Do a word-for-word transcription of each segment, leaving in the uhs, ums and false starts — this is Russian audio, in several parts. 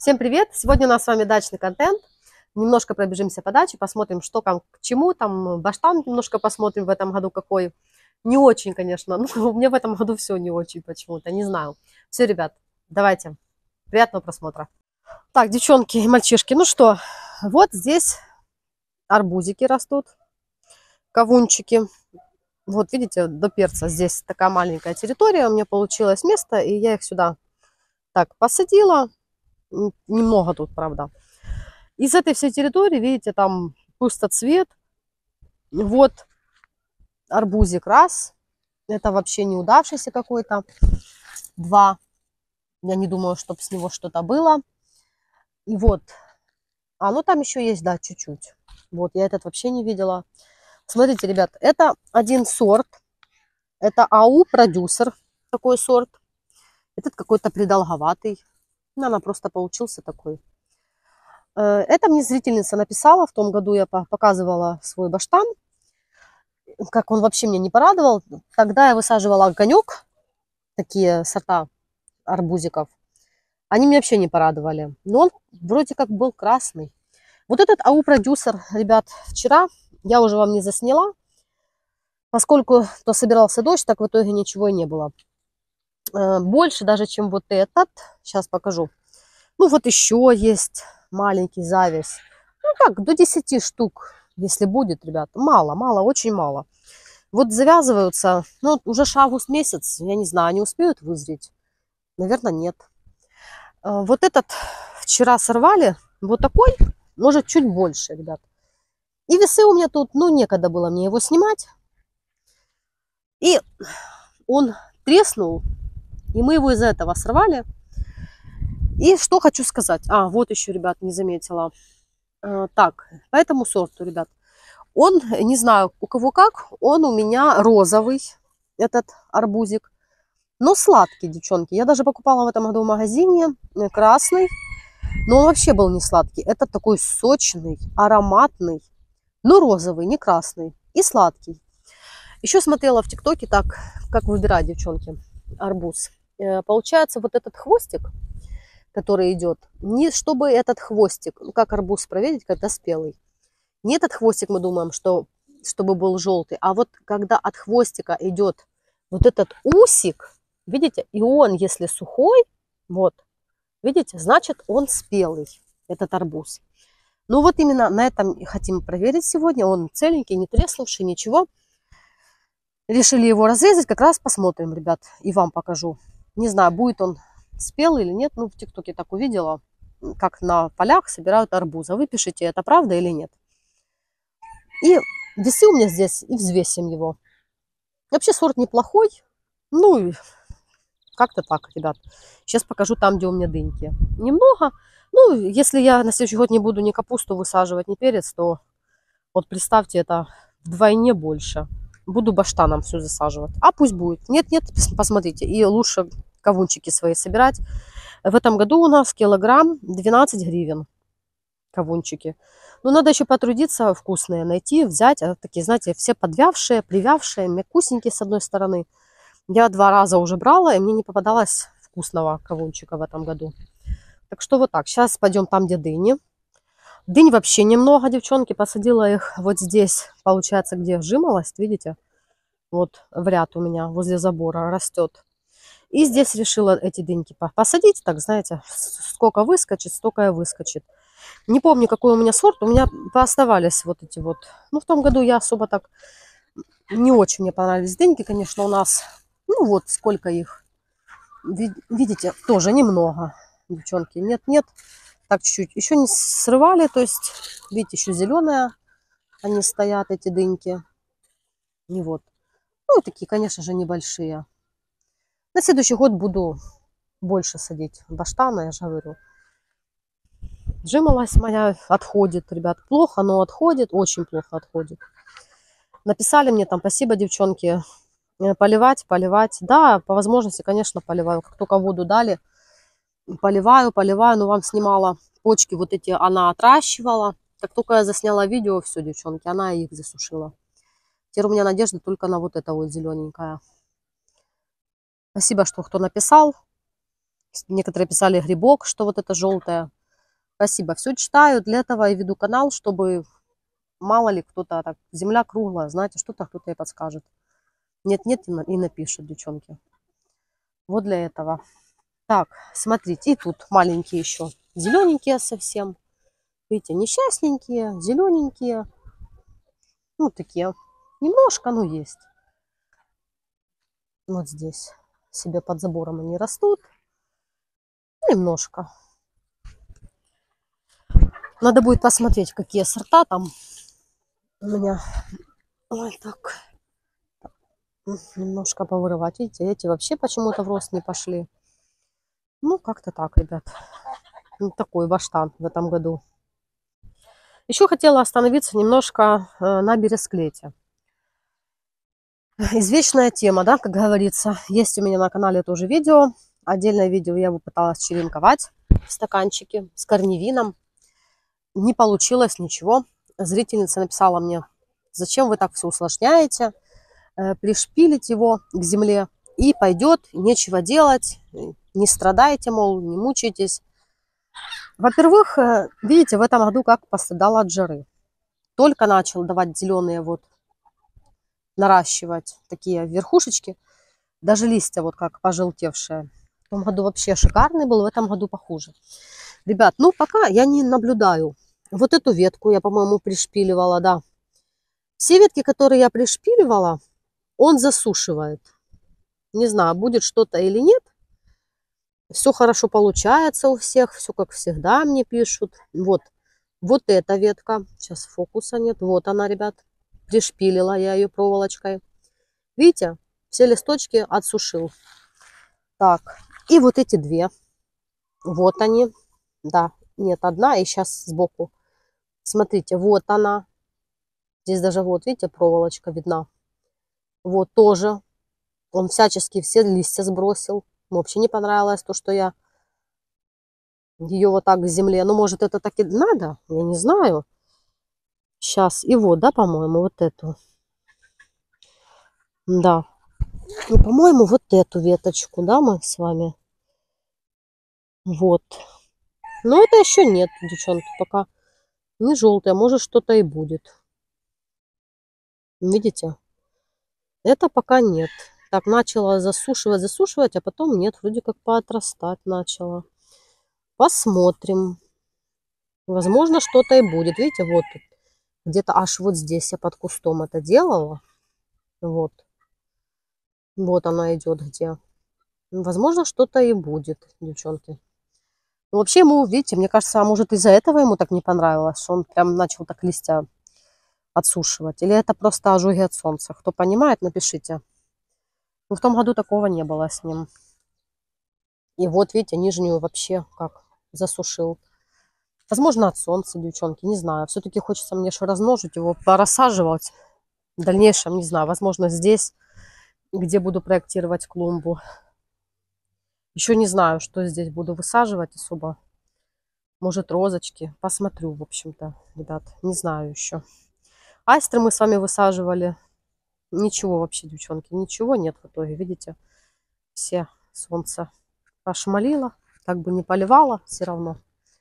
Всем привет! Сегодня у нас с вами дачный контент. Немножко пробежимся по даче, посмотрим, что там к чему. Там баштан немножко посмотрим в этом году какой. Не очень, конечно. Ну, мне в этом году все не очень почему-то, не знаю. Все, ребят, давайте. Приятного просмотра. Так, девчонки и мальчишки, ну что, вот здесь арбузики растут, кавунчики. Вот видите, до перца здесь такая маленькая территория. У меня получилось место, и я их сюда так посадила. Немного тут, правда. Из этой всей территории, видите, там пустоцвет. Вот арбузик раз. Это вообще неудавшийся какой-то. Два. Я не думаю, чтобы с него что-то было. И вот. А, ну там еще есть, да, чуть-чуть. Вот, я этот вообще не видела. Смотрите, ребят, это один сорт. Это АУ продюсер. Такой сорт. Этот какой-то придолговатый. Наверное, просто получился такой. Это мне зрительница написала. В том году я показывала свой баштан. Как он вообще меня не порадовал. Тогда я высаживала огонек. Такие сорта арбузиков. Они меня вообще не порадовали. Но он вроде как был красный. Вот этот АУ продюсер, ребят, вчера я уже вам не засняла. Поскольку то собирался дождь, так в итоге ничего и не было. Больше даже, чем вот этот. Сейчас покажу. Ну вот еще есть маленький завис. Ну как, до десяти штук, если будет, ребят. Мало, мало, очень мало. Вот завязываются, ну уже ж август месяц, я не знаю, они успеют вызреть? Наверное, нет. Вот этот вчера сорвали, вот такой, может чуть больше, ребят. И весы у меня тут, ну некогда было мне его снимать. И он треснул, и мы его из-за этого сорвали. И что хочу сказать. А, вот еще, ребят, не заметила. А, так, по этому сорту, ребят. Он, не знаю, у кого как, он у меня розовый, этот арбузик. Но сладкий, девчонки. Я даже покупала в этом году в магазине красный. Но он вообще был не сладкий. Это такой сочный, ароматный, но розовый, не красный. И сладкий. Еще смотрела в ТикТоке так, как выбирать, девчонки, арбуз. Получается, вот этот хвостик, который идет, не чтобы этот хвостик, ну как арбуз проверить, когда спелый. Не этот хвостик мы думаем, что чтобы был желтый, а вот когда от хвостика идет вот этот усик, видите, и он, если сухой, вот, видите, значит он спелый, этот арбуз. Ну вот именно на этом хотим проверить сегодня. Он целенький, не треснувший, ничего. Решили его разрезать, как раз посмотрим, ребят, и вам покажу. Не знаю, будет он спелый или нет. Ну, в ТикТоке так увидела, как на полях собирают арбузы. Вы пишите, это правда или нет. И весы у меня здесь, и взвесим его. Вообще сорт неплохой. Ну, как-то так, ребят. Сейчас покажу там, где у меня дыньки. Немного. Ну, если я на следующий год не буду ни капусту высаживать, ни перец, то вот представьте, это вдвойне больше. Буду баштаном все засаживать. А пусть будет. Нет-нет, посмотрите. И лучше кавунчики свои собирать. В этом году у нас килограмм двенадцать гривен. Кавунчики. Но надо еще потрудиться, вкусные найти, взять. А такие, знаете, все подвявшие, привявшие, мякусенькие с одной стороны. Я два раза уже брала, и мне не попадалось вкусного кавунчика в этом году. Так что вот так. Сейчас пойдем там, где дыни. Дынь вообще немного, девчонки. Посадила их вот здесь, получается, где жимолость, видите? Вот в ряд у меня возле забора растет. И здесь решила эти дыньки посадить. Так, знаете, сколько выскочит, столько и выскочит. Не помню, какой у меня сорт. У меня пооставались вот эти вот. Ну, в том году я особо так... Не очень мне понравились дыньки, конечно, у нас. Ну, вот сколько их. Видите, тоже немного, девчонки. Нет-нет. Так, чуть-чуть. Еще не срывали, то есть, видите, еще зеленые они стоят, эти дыньки. И вот. Ну, такие, конечно же, небольшие. На следующий год буду больше садить баштана, я же говорю. Жимолость моя отходит, ребят. Плохо, но отходит, очень плохо отходит. Написали мне там, спасибо, девчонки, поливать, поливать. Да, по возможности, конечно, поливаю. Как только воду дали, поливаю, поливаю. Но вам снимала почки вот эти, она отращивала. Как только я засняла видео, все, девчонки, она их засушила. Теперь у меня надежда только на вот это вот зелененькое. Спасибо, что кто написал. Некоторые писали грибок, что вот это желтое. Спасибо. Все читаю. Для этого и веду канал, чтобы мало ли кто-то так, земля круглая, знаете, что-то кто-то и подскажет. Нет-нет, и напишет, девчонки. Вот для этого. Так, смотрите, и тут маленькие еще. Зелененькие совсем. Видите, несчастненькие, зелененькие. Ну, такие. Немножко, но есть. Вот здесь. Себе под забором они растут. Немножко. Надо будет посмотреть, какие сорта там у меня. Ой, так. Немножко повырывать. Видите, эти вообще почему-то в рост не пошли. Ну, как-то так, ребят. Вот такой баштан в этом году. Еще хотела остановиться немножко на бересклете. Извечная тема, да, как говорится. Есть у меня на канале тоже видео. Отдельное видео я его пыталась черенковать в стаканчике с корневином. Не получилось ничего. Зрительница написала мне, зачем вы так все усложняете. Пришпилить его к земле и пойдет, нечего делать. Не страдайте, мол, не мучайтесь. Во-первых, видите, в этом году как пострадала от жары. Только начал давать зеленые вот, наращивать такие верхушечки. Даже листья вот как пожелтевшие. В том году вообще шикарный был, в этом году похуже. Ребят, ну пока я не наблюдаю. Вот эту ветку я, по-моему, пришпиливала, да. Все ветки, которые я пришпиливала, он засушивает. Не знаю, будет что-то или нет. Все хорошо получается у всех, все как всегда мне пишут. Вот, вот эта ветка, сейчас фокуса нет, вот она, ребят, пришпилила я ее проволочкой. Видите, все листочки отсушил. Так, и вот эти две, вот они, да, нет, одна, и сейчас сбоку. Смотрите, вот она, здесь даже вот, видите, проволочка видна. Вот тоже, он всячески все листья сбросил. Вообще не понравилось то, что я ее вот так к земле. Ну, может, это так и надо? Я не знаю. Сейчас. И вот, да, по-моему, вот эту. Да. И, по-моему, вот эту веточку, да, мы с вами. Вот. Но это еще нет, девчонки, пока не желтая. Может, что-то и будет. Видите? Это пока нет. Так, начала засушивать, засушивать, а потом нет, вроде как поотрастать начала. Посмотрим. Возможно, что-то и будет. Видите, вот где-то аж вот здесь я под кустом это делала. Вот. Вот она идет где. Возможно, что-то и будет, девчонки. Но вообще ему, видите, мне кажется, а может из-за этого ему так не понравилось, что он прям начал так листья отсушивать. Или это просто ожоги от солнца. Кто понимает, напишите. Но в том году такого не было с ним. И вот, видите, нижнюю вообще как засушил. Возможно, от солнца, девчонки, не знаю. Все-таки хочется мне же размножить его, порассаживать. В дальнейшем, не знаю, возможно, здесь, где буду проектировать клумбу. Еще не знаю, что здесь буду высаживать особо. Может, розочки. Посмотрю, в общем-то, ребят. Не знаю еще. Астры мы с вами высаживали. Ничего вообще, девчонки, ничего нет в итоге. Видите, все солнце пошмалило. Как бы не поливало, все равно.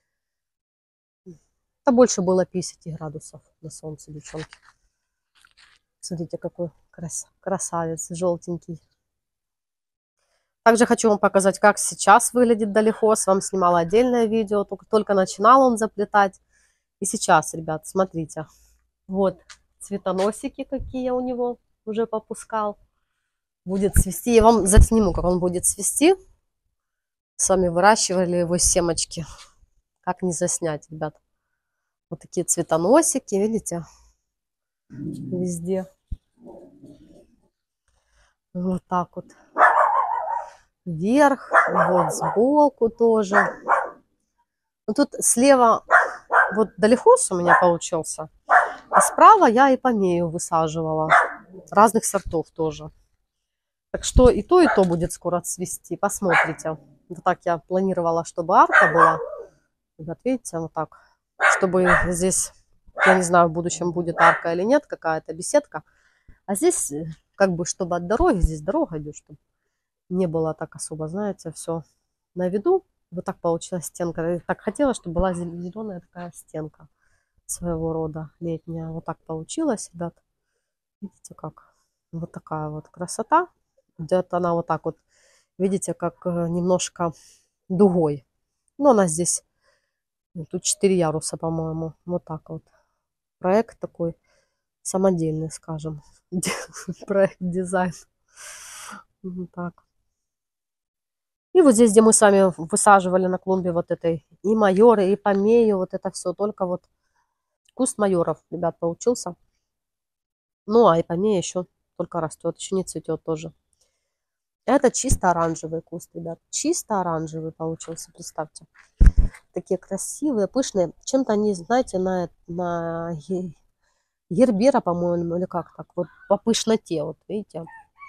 Это больше было пятьдесят градусов на солнце, девчонки. Смотрите, какой крас красавец, желтенький. Также хочу вам показать, как сейчас выглядит долихоз. Вам снимала отдельное видео, только, только начинал он заплетать. И сейчас, ребят, смотрите. Вот цветоносики какие у него уже попускал. Будет цвести. Я вам засниму, как он будет цвести. С вами выращивали его семечки. Как не заснять, ребят. Вот такие цветоносики, видите? Везде. Вот так вот. Вверх, вот сбоку тоже. Ну, тут слева вот долихоз у меня получился. А справа я и помею высаживала. Разных сортов тоже. Так что и то, и то будет скоро цвести. Посмотрите. Вот так я планировала, чтобы арка была. Вот видите, вот так. Чтобы здесь, я не знаю, в будущем будет арка или нет, какая-то беседка. А здесь, как бы, чтобы от дороги, здесь дорога идет, чтобы не было так особо, знаете, все на виду. Вот так получилась стенка. Я так хотела, чтобы была зеленая такая стенка своего рода летняя. Вот так получилось, ребят. Видите как? Вот такая вот красота. Идет она вот так вот. Видите, как немножко дугой. Ну, она здесь, тут четыре яруса, по-моему. Вот так вот. Проект такой самодельный, скажем. Проект, дизайн. Вот так. И вот здесь, где мы с вами высаживали на клумбе вот этой и майоры, и помею, вот это все, только вот куст майоров, ребят, получился. Ну, а и помея еще только растет, еще не цветет тоже. Это чисто оранжевый куст, ребят, чисто оранжевый получился, представьте. Такие красивые, пышные. Чем-то они, знаете, на, на гербера, по-моему, или как так, вот по пышноте, вот видите.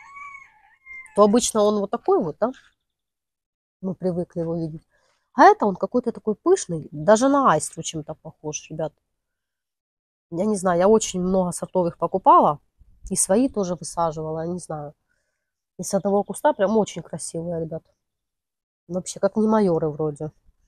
То обычно он вот такой вот, да? Мы привыкли его видеть. А это он какой-то такой пышный, даже на айстру чем-то похож, ребят. Я не знаю, я очень много сортовых покупала. И свои тоже высаживала, я не знаю. И с одного куста прям очень красивые, ребят. Вообще, как не майоры вроде.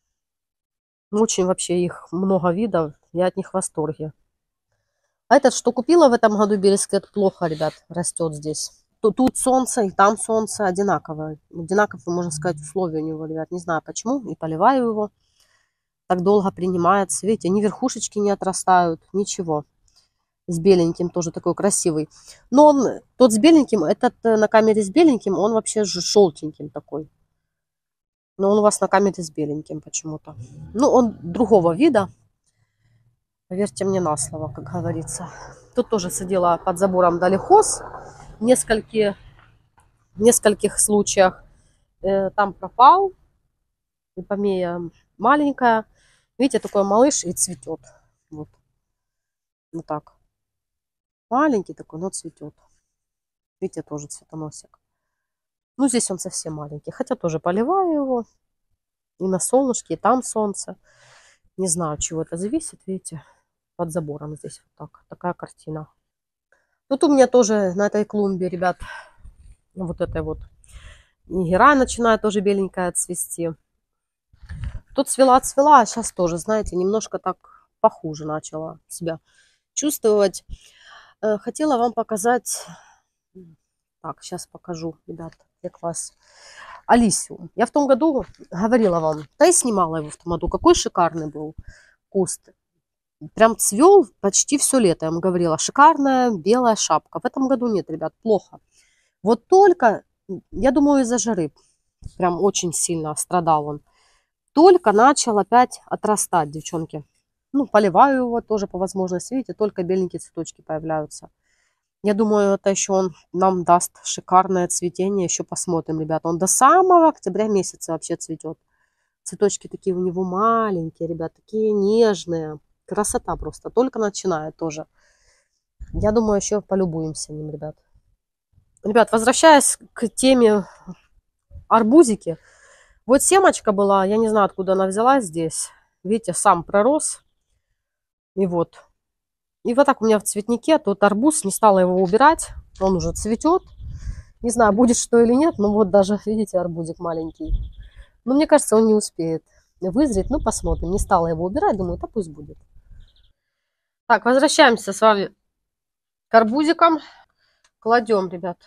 Очень вообще их много видов. Я от них в восторге. А этот, что купила в этом году березки, это плохо, ребят, растет здесь. Тут солнце, и там солнце одинаковое. Одинаковые, можно сказать, условия у него, ребят. Не знаю почему. И поливаю его. Так долго принимается. Видите, ни верхушечки не отрастают, ничего. С беленьким тоже такой красивый. Но он, тот с беленьким, этот на камере с беленьким, он вообще же желтеньким такой. Но он у вас на камере с беленьким почему-то. Ну, он другого вида. Поверьте мне на слово, как говорится. Тут тоже сидела под забором долихоз. В нескольких, в нескольких случаях э, там пропал. И помея маленькая. Видите, такой малыш и цветет. Вот. Вот так. Маленький такой, но цветет. Видите, тоже цветоносик. Ну, здесь он совсем маленький. Хотя тоже поливаю его. И на солнышке, и там солнце. Не знаю, от чего это зависит. Видите, под забором здесь вот так. Такая картина. Тут у меня тоже на этой клумбе, ребят, вот этой вот нигера начинает тоже беленькая цвести. Тут цвела-цвела, а сейчас тоже, знаете, немножко так похуже начала себя чувствовать. Хотела вам показать... Так, сейчас покажу, ребят, как вас... Алисиум. Я в том году говорила вам, да и снимала его в том году. Какой шикарный был куст. Прям цвел почти все лето. Я вам говорила, шикарная белая шапка. В этом году нет, ребят, плохо. Вот только, я думаю, из-за жары. Прям очень сильно страдал он. Только начал опять отрастать, девчонки. Ну, поливаю его тоже по возможности. Видите, только беленькие цветочки появляются. Я думаю, это еще он нам даст шикарное цветение. Еще посмотрим, ребята. Он до самого октября месяца вообще цветет. Цветочки такие у него маленькие, ребят. Такие нежные. Красота просто. Только начинает тоже. Я думаю, еще полюбуемся ним, ребят. Ребят, возвращаясь к теме арбузики. Вот семечка была. Я не знаю, откуда она взялась здесь. Видите, сам пророс. И вот. И вот так у меня в цветнике тут арбуз, не стала его убирать, он уже цветет. Не знаю, будет что или нет, но вот даже, видите, арбузик маленький. Но мне кажется, он не успеет вызреть, ну посмотрим. Не стала его убирать, думаю, да пусть будет. Так, возвращаемся с вами к арбузикам. Кладем, ребят,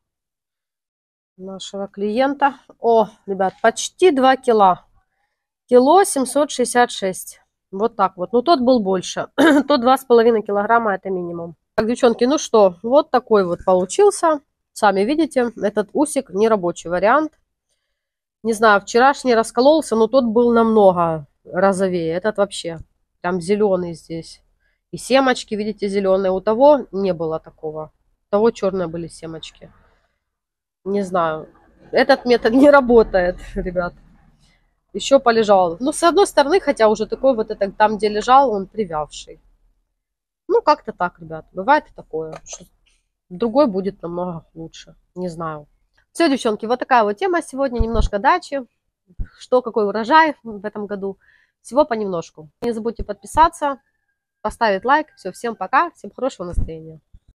нашего клиента. О, ребят, почти два кило. Кило семьсот шестьдесят шесть. Вот так вот. Ну, тот был больше. Тот два с половиной килограмма, это минимум. Так, девчонки, ну что, вот такой вот получился. Сами видите, этот усик нерабочий вариант. Не знаю, вчерашний раскололся, но тот был намного розовее. Этот вообще там зеленый здесь. И семечки, видите, зеленые. У того не было такого. У того черные были семечки. Не знаю. Этот метод не работает, ребят. Еще полежал. Ну, с одной стороны, хотя уже такой вот это, там, где лежал, он привявший. Ну, как-то так, ребят. Бывает и такое. Что другой будет намного лучше. Не знаю. Все, девчонки, вот такая вот тема сегодня. Немножко дачи. Что, какой урожай в этом году. Всего понемножку. Не забудьте подписаться, поставить лайк. Все, всем пока. Всем хорошего настроения.